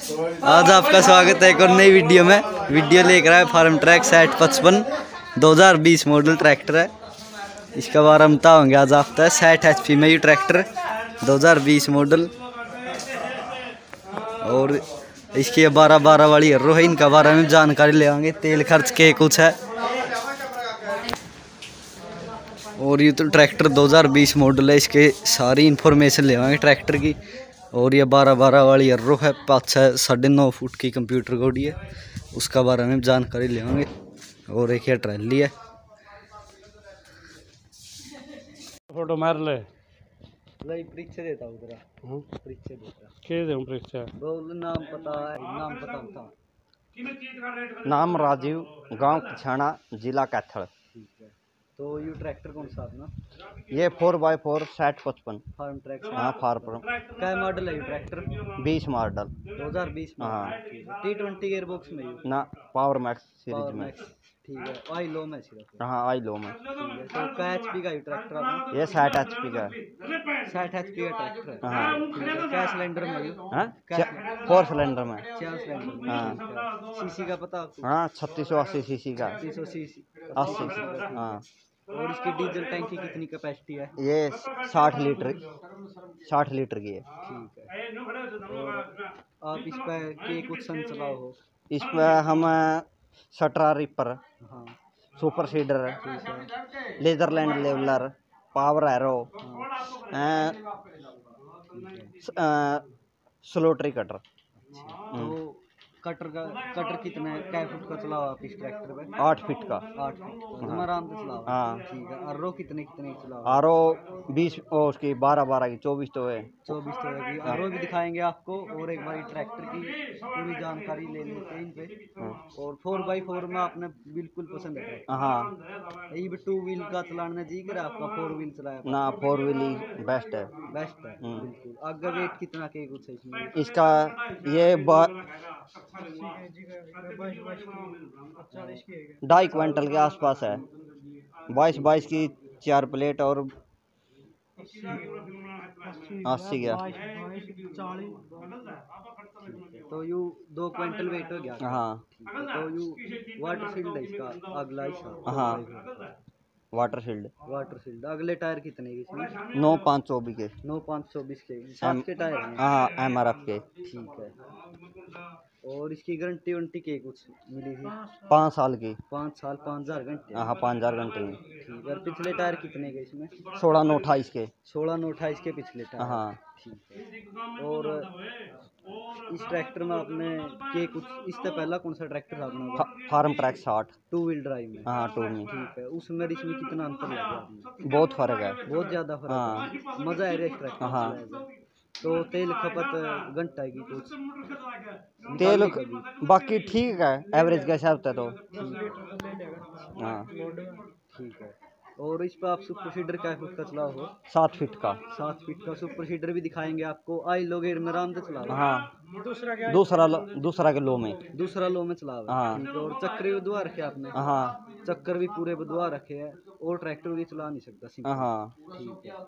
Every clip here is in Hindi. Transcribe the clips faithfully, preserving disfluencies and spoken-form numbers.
आज आपका स्वागत है एक और नई वीडियो में। वीडियो लेकर आए फार्म ट्रैक साठ पचपन दो हज़ार बीस मॉडल ट्रैक्टर है। इसका बारे में बताओगे आज आपका है साठ एच पी में ये ट्रैक्टर दो हज़ार बीस मॉडल। और इसकी बारह बारह वाली हर्रो है, इनका बारे में जानकारी लेंगे। तेल खर्च के कुछ है। और ये तो ट्रैक्टर दो हज़ार बीस मॉडल है, इसके सारी इन्फॉर्मेशन लेंगे ट्रैक्टर की। और ये बारह बारह वाली हर्रो है, पाँच छः साढ़े नौ फुट की कंप्यूटर कोडी है, उसका बारे में जानकारी लेंगे। और एक ये ट्रैली है। फोटो मार ले परीक्षा देता हूँ तेरा परीक्षा देता के दूं परीक्षा बोल नाम पता है नाम पता बता। नाम राजीव, गांव किछाना, जिला कैथल। ठीक है, तो ये ट्रैक्टर कौन सा अपना? ये फोर बाई फोर साठ पचपन। Farm track. हाँ फार्म। क्या मॉडल है ये ट्रैक्टर? बीस मॉडल दो हज़ार बीस में। हाँ। टी ट्वेंटी गेयर बॉक्स में ये? ना, पावर मैक्स सीरीज पावर में। मैक्स। ठीक है, आई लो में सिर्फ। हाँ आई लो में। ठीक है, तो क्या एचपी का ये ट्रैक्टर अपना? ये साठ एच पी का है। साठ एचपी का ट्रैक्टर है। हाँ। ठीक है, क्या सिलेंडर में ये? हाँ क्या फोर सिलेंडर में। चार सिलेंडर में। हाँ। सीसी का पता आपको? हाँ छत्तीस सौ अस्सी सी सी का। छत्तीस सौ सीसी अस्सी। हाँ। और इसकी डीजल टैंक की कितनी कैपेसिटी है? ये साठ लीटर साठ लीटर की है। ठीक है, और आप इस पर के कुछ सन चलाओ हो? इस पर हम सटरा रिपर, हाँ। सुपर सीडर, ठीक है। लेजरलैंड लेवलर, पावर एरो, हाँ। Rotary cutter. तो कटर का कटर कितना है, कै फुट का चलाओ आप इस ट्रैक्टर पे? आठ फीट का। आठ फुट तुम आराम से चलाओ। हाँ। ठीक है, आर कितने कितने की चलाओ? आर ओ बीस और उसकी बारह बारह की चौबीस तो है। चौबीस तो है। आर भी दिखाएंगे आपको। और एक बार ट्रैक्टर की पूरी जानकारी ले लेते हैं इन पे। और फोर बाई फोर में आपने बिल्कुल पसंद है? हाँ। ये टू व्हील का चलाना जी कर आपका फोर व्हील चलाया? ना फोर व्हील ही बेस्ट है। बेस्ट है बिल्कुल। आगे वेट कितना के कुछ है इसमें? इसका ये ढाई क्विंटल के आसपास है। बाईस बाईस की चार प्लेट और अस्सी का। तो यू दो क्विंटल वेट हो गया। हाँ। तो यू वाटर फील्ड है इसका अगला हिस्सा? हाँ वाटर फील्ड। Water field. अगले टायर कितने के इसमें? नौ पाँच चौबीस के। नौ पाँच चौबीस के सात के टायर हैं। हाँ एम आर एफ के। ठीक है। और इसकी गारंटी वारंटी के कुछ मिली थी? पाँच साल की। पाँच साल पाँच हजार घंटे? हाँ पाँच हजार घंटे में। ठीक है। पिछले टायर कितने के इसमें? सोलह नौ अट्ठाईस के। सोलह नौ अट्ठाईस के पिछले टायर। हाँ। ठीक है। और इस ट्रैक्टर में आपने के कुछ इससे पहला कौन सा ट्रैक्टर था अपना? फार्म ट्रैक साठ टू व्हील ड्राइव में। हाँ टू में। ठीक है, उसमें इसमें कितना अंतर लगा आपने? बहुत फर्क है। बहुत ज़्यादा फर्क हाँ। है। मज़ा है इस ट्रैक्टर? हाँ। तो तेल खपत घंटा की कुछ तेल बाकी ठीक है, एवरेज के हिसाब से तो। हाँ ठीक है। और इस पर आप सुपर सीडर क्या फुट का चलाओ हो? सात फीट का। सात फीट का सुपर सीडर भी दिखाएंगे आपको। आई लो गेयर में आराम से चला। हाँ दूसरा दूसरा के लो में। दूसरा लो में चला। हाँ। ठीक है। और चक्कर भी बदवा रखे आपने? हाँ चक्कर भी पूरे बदवा रखे हैं। और ट्रैक्टर भी चला नहीं सकता सिंपल। हाँ। ठीक है।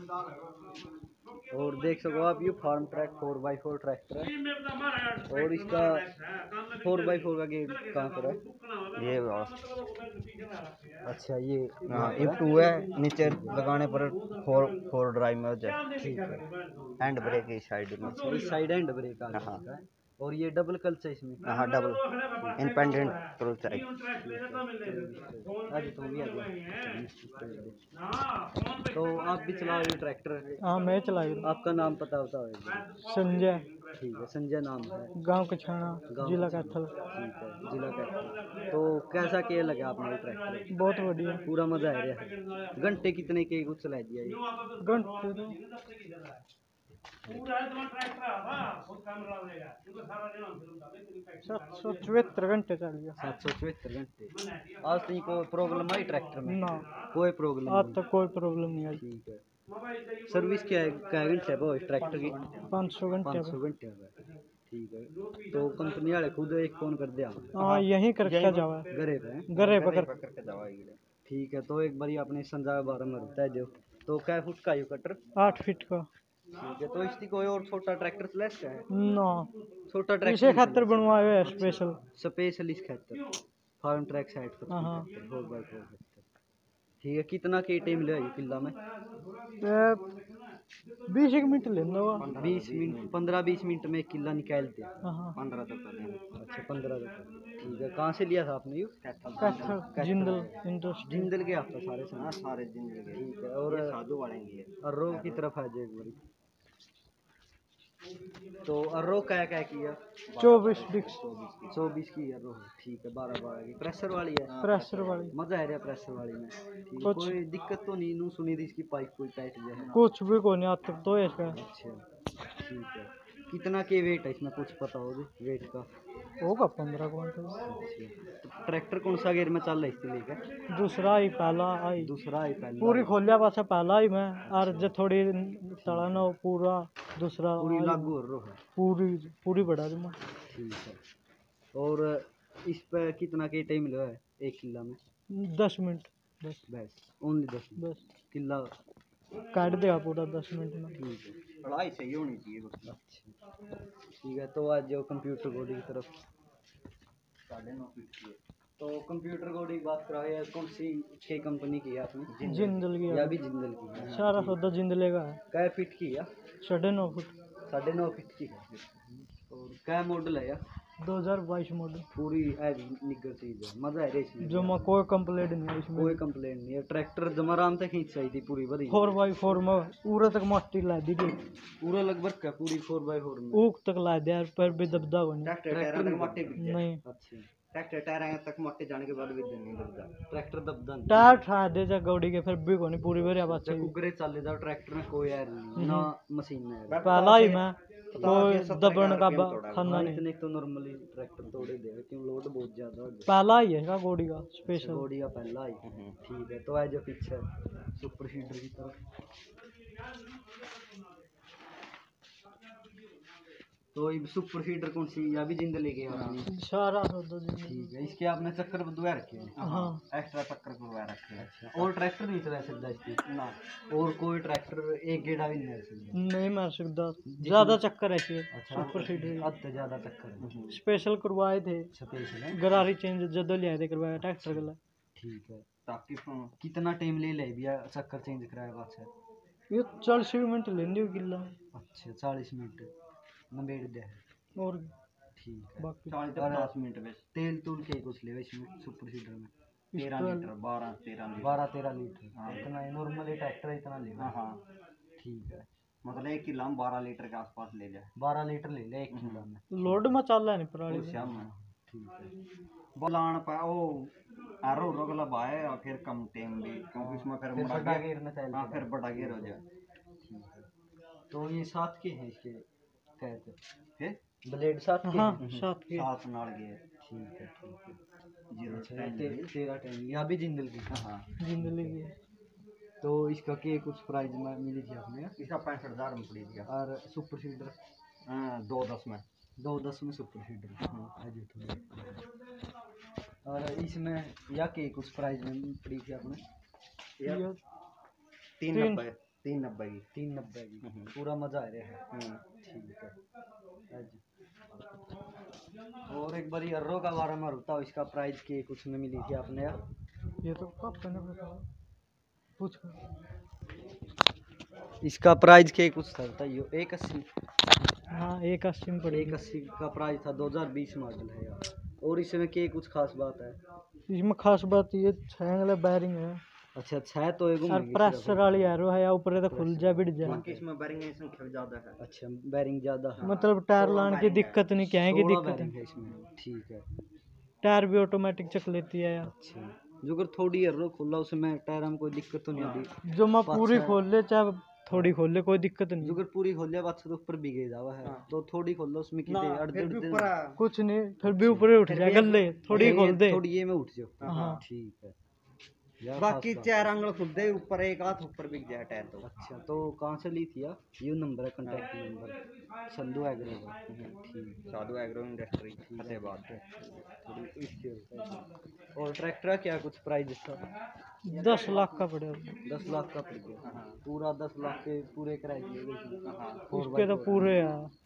और देख सको आप ये farm track four by four tractor है। और इसका फोर बाई फोर का गेट कहाँ पर है? ये अच्छा ये हाँ ये टू है, नीचे लगाने पर फोर फोर ड्राइव में हो जाए। ठीक है। हैंड ब्रेक इस साइड में। अच्छा इस साइड हैंड ब्रेक आ हाँ। है। और ये डबल क्लच है इसमें? हाँ डबल इंडिपेंडेंट क्रूज है। आज तो भी आ गया। तो आप भी चलाओ ये ट्रैक्टर? हाँ मैं चलाई। आपका नाम पता होता है? संजय। ठीक है, संजय नाम है। गांव कछाना, जिला कैथल। ठीक है, जिला कैथल। तो कैसा क्या लगा आपने ये ट्रैक्टर? बहुत बढ़िया, पूरा मजा आ रहा है। घंटे कितने के कुछ चला दिया ये? घंटे तो सात सौ चौहत्तर घंटे चल गया। सात सौ चौहत्तर घंटे। आज तक कोई प्रॉब्लम आई ट्रैक्टर में? ना कोई प्रॉब्लम आज तक कोई प्रॉब्लम नहीं आई। ठीक है। सर्विस क्या है क्या घंटे है इस ट्रैक्टर की? पाँच सौ घंटे। पाँच सौ घंटे ठीक है। तो कंपनी वाले खुद एक फोन कर दिया? हाँ यहीं करके जावा। घरे पे? घरे पकड़ करके जावाएगी। ठीक है। तो एक बार अपने संजय बारे में बताए दो। तो क्या फुट का ये कटर? आठ फीट का। ठीक है। तो इसकी कोई और छोटा ट्रैक्टर चला है? ना छोटा इसे ट्रैक्टर खातर बनवाए हुए है स्पेशल। स्पेशल इस खातर फार्म ट्रैक साइड पर हाँ हाँ। फोर बाई फोर ठीक है। कितना के टाइम ले आई किला में? बीस एक मिनट लेना हुआ। बीस मिनट पंद्रह बीस मिनट में एक किला निकालते हैं। हाँ हाँ। पंद्रह तक अच्छा पंद्रह तक ठीक है। कहाँ से लिया था आपने? यू कैथल जिंदल इंडस्ट्री। जिंदल के आपका सारे सामान सारे जिंदगी के ठीक है। और साधु वालेंगे अर्रो की तरफ आ जाए एक बारी। तो अर्रो क्या क्या किया? चौबीस डिक्स चौबीस की अर्रो है ठीक है। बारह बारह की प्रेशर वाली है। प्रेशर वाली। मजा आ रहा प्रेशर वाली में ठीक है। कुछ कोई दिक्कत तो नहीं? नू सुनी थी इसकी पाइप कोई टाइट गया है? कुछ भी को नहीं आता तो इसका। अच्छा ठीक है। कितना के वेट है इसमें कुछ पता हो वेट का? होगा पंद्रह क्विंटल। तो ट्रैक्टर कौन सा गेयर में चल रहा है इसके लेकर? दूसरा ही पहला आई। दूसरा ही पहला पूरी खोलिया पासा पहला ही मैं और जो थोड़ी तड़ा ना पूरा दूसरा पूरी आई लागू हो रहा है पूरी पूरी बढ़ा दी मैं। ठीक है। और इस पे कितना के टाइम मिला है एक किला में? दस मिनट बस। बस ओनली दस मिनट बस किला काट देगा पूरा दस मिनट में। ठीक है। पढ़ाई सही होनी चाहिए बस। अच्छा ठीक है। तो आज जो कंप्यूटर कोडिंग की तरफ साढ़े नौ फीट की है। तो कंप्यूटर कोडिंग बात करा है कौन सी छः कंपनी की है आपने? जिंदल की या भी जिंदल की है? सारा सौदा जिंदले का है। कै फीट की है? साढ़े नौ फुट साढ़े नौ फीट की है। और क्या मॉडल है यार? दो हजार बाईस मॉडल। पूरी हैवी निगर चीज है। मजा है इसमें जो मैं कोई कंप्लेंट नहीं है इसमें। कोई कंप्लेंट नहीं है। ट्रैक्टर जमा आराम से खींच चाहिए थी पूरी बड़ी फोर बाई फोर में पूरा तक मट्टी ला दी थी। पूरा लगभग का पूरी फोर बाई फोर में ऊक तक ला दिया पर भी दबदा को नहीं। ट्रैक्टर टायर तक मट्टी बिक जाए। नहीं अच्छा ट्रैक्टर टायर तक मट्टी जाने के बाद भी नहीं दबदा। ट्रैक्टर दबदा नहीं। टायर ठा दे जा गौड़ी के फिर भी को नहीं पूरी भरिया बात जब कुगरे चले जाओ ट्रैक्टर में कोई एर नहीं ना मशीन में error। पहला ही मैं कोई दबन का खाना हाँ, नहीं। इतने तो नॉर्मली ट्रैक्टर तोड़े दे क्यों लोड बहुत ज्यादा हो गया। पहला ही है का गौड़ी का स्पेशल। बॉडी का पहला ही ठीक है। तो आज जो पीछे सुपर सीडर की तरफ तो ये सुपर सीडर कौन सी या भी जिंदल लेके आपने? सारा सौदा जिंदल। ठीक है। इसके आपने चक्कर बदवा रखे हैं? हाँ एक्स्ट्रा चक्कर करवा रखे हैं। अच्छा। और ट्रैक्टर नहीं चला सकता इसकी ना? और कोई ट्रैक्टर एक गेड़ा भी नहीं है सकता? नहीं मार सकता ज्यादा चक्कर है इसके। अच्छा सुपर सीडर हद से ज्यादा चक्कर है। स्पेशल करवाए थे। स्पेशल है गरारी चेंज जदो लिया थे करवाया ट्रैक्टर के लिए। ठीक है। ताकि कितना टाइम ले ले भैया चक्कर चेंज कराया बात है? ये चालीस मिनट लेंगे किला। अच्छा चालीस मिनट नबेड़ दे और ठीक है। बाकी चालीस से पचास मिनट में तेल तूल के कुछ ले इसमें सुपर सीडर में? तेरह लीटर बारह तेरह लीटर। बारह तेरह लीटर हाँ। इतना नॉर्मली ट्रैक्टर इतना ले हाँ हाँ ठीक है। मतलब एक किलो हम बारह लीटर के आसपास ले जाए। बारह लीटर ले ले एक किलो में। लोड में चल रहा नहीं पराली में। श्याम में ठीक है। बोलान पा ओ आरो रोगला बाय और फिर कम टाइम भी क्योंकि उसमें फिर फिर बड़ा बड़ा गेयर गेयर में चल हाँ फिर बड़ा गेयर हो जाए। ठीक है। तो ये सात के हैं इसके कहते फिर ब्लेड सात के हाँ हैं? सात के। सात नाल गेयर ठीक है ठीक है। जीरो अच्छा ते, तेरह टेन या भी जिंदल की? हाँ जिंदली की। तो इसका के कुछ प्राइस में मिली थी आपने? इसका पैंसठ हजार में पड़ी थी। और सुपर सीडर हाँ, दो दस में दो दस में सुपर सीडर आज थोड़ी। और इसमें या के कुछ प्राइस में पड़ी थी आपने? ये तीन तीन- नब्बे तीन नब्बे की। तीन नब्बे की हम्म। पूरा मजा आ रहा है। हम्म। ठीक है। आज और एक बारी अर्रो का बारे में होता इसका प्राइस के कुछ में मिली थी आपने यार? ये तो कब मैंने बताया पूछ। इसका प्राइस के कुछ था बताइए? एक अस्सी हाँ एक अस्सी में पड़ी। एक अस्सी का प्राइस था। दो हज़ार बीस मॉडल है यार। और इसमें के कुछ खास बात है? इसमें खास बात ये छेंगले बैरिंग है अच्छा छह तो एक और प्रेशर वाली एरो है या ऊपर तो खुल जा बिड़ जा। बाकी इसमें बेरिंग की संख्या ज़्यादा है। अच्छा बैरिंग ज़्यादा है। मतलब टायर लाने की दिक्कत नहीं क्या है की सोलह दिक्कत बैरिंग है। है इसमें ठीक है। टायर भी ऑटोमेटिक चक लेती है यार। अच्छा जो अगर थोड़ी अर्रो खोला उसमें टायर में कोई दिक्कत तो नहीं आती? जो मैं पूरी अच्छा। खोल ले चाहे थोड़ी खोल ले कोई दिक्कत जो नहीं। अगर पूरी खोल लिया बात तो ऊपर बिगे जावा है तो थोड़ी खोल लो उसमें कितने अर्धे अर्धे कुछ नहीं फिर भी ऊपर उठ जा गले थोड़ी खोल दे। थोड़ी ये में उठ जाओ। हाँ। ठीक है यार बाकी खास बात। चार आंगल खुद दे ऊपर एक हाथ ऊपर बिक जाए टायर तो। अच्छा तो कहाँ से ली थी आप? ये नंबर है कॉन्टैक्ट नंबर संधू एग्रो का। ठीक साधु एग्रो इंडस्ट्री फतेहाबाद। थोड़ी इसके ऊपर। और ट्रैक्टर का क्या कुछ प्राइस था? दस लाख का पड़ेगा। दस लाख का पड़ गया पूरा दस लाख के पूरे किराए दिए गए। उसके तो पूरे यार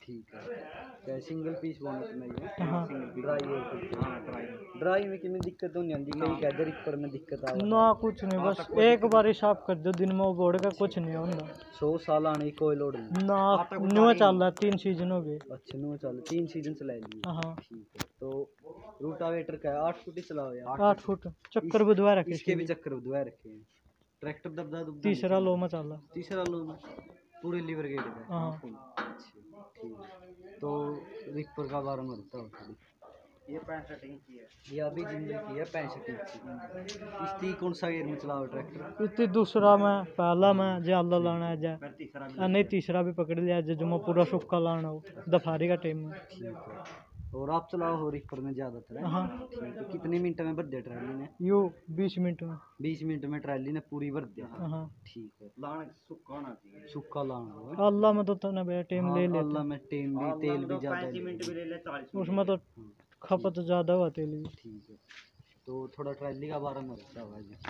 ठीक है चाहे सिंगल पीस बोनट में ही है हाँ ड्राई है ड्राई ड्राई में कितनी दिक्कत नहीं आती कई कहते रिपर में दिक्कत आ ना कुछ नहीं बस एक बार ही साफ कर दो दिन में वो बोर्ड का कुछ नहीं होता सौ साल आने की कोई लोड नहीं ना न्यू चल रहा है तीन सीजन हो गए अच्छा नो चल तीन सीजन चला लिए हाँ ठीक है तो रूटावेटर का है आठ फुट ही चलाओ यार आठ फुट चक्कर बुधवार रखे इसके भी चक्कर दुआ रखे हैं ट्रैक्टर दबदा दुबदा तीसरा लो में चल रहा तीसरा लो में पूरे लीवर गेट का हाँ अच्छा ठीक है तो रिपर का बारह में होता है थोड़ी ये पैंसठ इंची है ये अभी जिंदगी की है पैंसठ इंची इसकी कौन सा गियर में चलाओ ट्रैक्टर इतनी दूसरा में पहला में ज्यादा लाना है जा फिर तीसरा भी आ, नहीं तीसरा भी पकड़ लिया जो मैं पूरा सुक्का लाना हो दफारी का टाइम में ठीक है और आप चलाओ हो रिपर में ज़्यादातर है हाँ ठीक है कितने मिनट में भर दिया ट्रैली ने यू बीस मिनट में बीस मिनट में ट्रैली ने पूरी भर दिया हाँ ठीक है लाने सूखा होना चाहिए सूखा लाना होगा अल्लाह में तो तने भैया टाइम ले लेते अल्लाह में टेम भी तेल भी ज़्यादा पैंतीस मिनट भी ले ले चालीस उसमें तो खपत ज़्यादा हुआ तेल की ठीक है तो थोड़ा ट्रैली का बारह में रहता होगा जी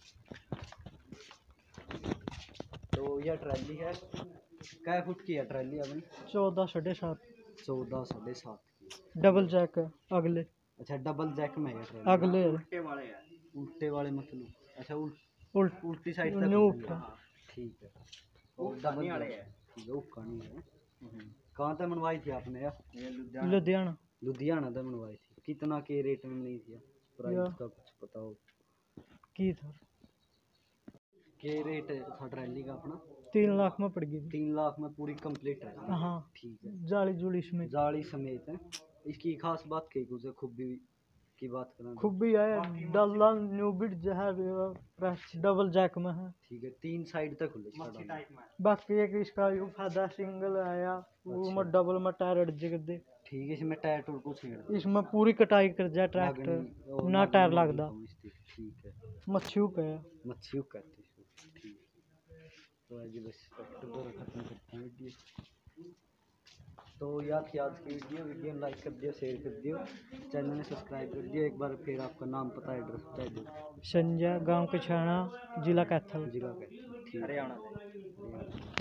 तो यह ट्रैली है कै फुट की है ट्रैली अपनी चौदह साढ़े सात चौदह साढ़े सात की डबल जैक है अगले अच्छा डबल जैक में है ट्रैली अगले है। उल्टे वाले हैं उल्टे वाले मतलब अच्छा उल, उल्ट उल्टी साइड न्यू तक उठा ठीक है और डबल वाले जैक हैं ठीक है उक्का नहीं है कहाँ तक मनवाई थी आपने यार ये लुधियाना लुधियाना लुधियाना तक मनवाई थी कितना के रेट में नहीं थी प्राइस का कुछ पता हो की था के रेट था ट्रैली का अपना तीन लाख में पड़ गई थी। तीन लाख में पूरी कंप्लीट है हाँ ठीक है जाली जुली इसमें जाली समेत है इसकी खास बात कही कुछ खूबी की बात करें खूबी है डल्ला न्यू बिट जो है प्रेस डबल जैक में है ठीक है तीन साइड तक खुले इसका डाला। टाइप में बाकी एक इसका यू फायदा सिंगल आया वो में डबल में टायर अड़ कर दे ठीक है इसमें टायर टूर कुछ नहीं लगता। इसमें पूरी कटाई कर जाए ट्रैक्टर लागनी- और ना लागनी टायर वाली लगदा कौन सी थी? ठीक है मच्छी पे है मच्छी कहते हैं इसको ठीक है तो आज बस ट्रैक्टर द्वारा खत्म करते हैं वीडियो तो याद थी आज की वीडियो वीडियो लाइक कर दियो शेयर कर दियो चैनल ने सब्सक्राइब कर दियो एक बार फिर आपका नाम पता एड्रेस बता दो संजय गांव कछाना जिला कैथल जिला का ठीक है हरियाणा से।